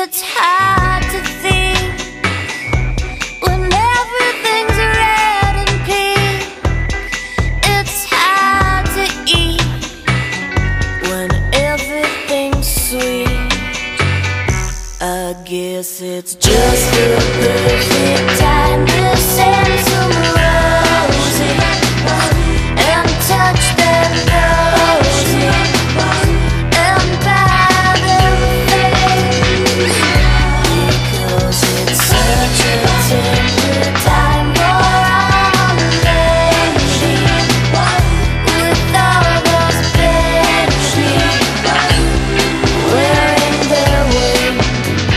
It's hard to think when everything's red and pink. It's hard to eat when everything's sweet. I guess it's just the perfect time to send some roses and touch that rosy and buy them things, because it's such a tender time for our lady with all those babies wearing their wings.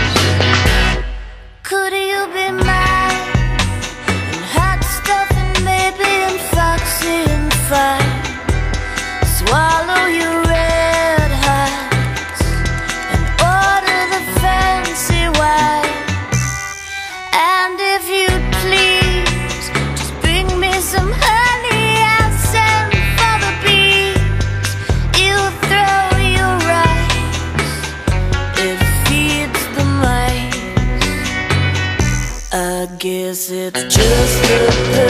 Could you be mine and hot stuff and maybe and foxy and fine? Swallow your red hearts and order the fancy wine. And if you'd please, just bring me some honey I'll send for the bees. You throw your rice, it feeds the mice. I guess it's just the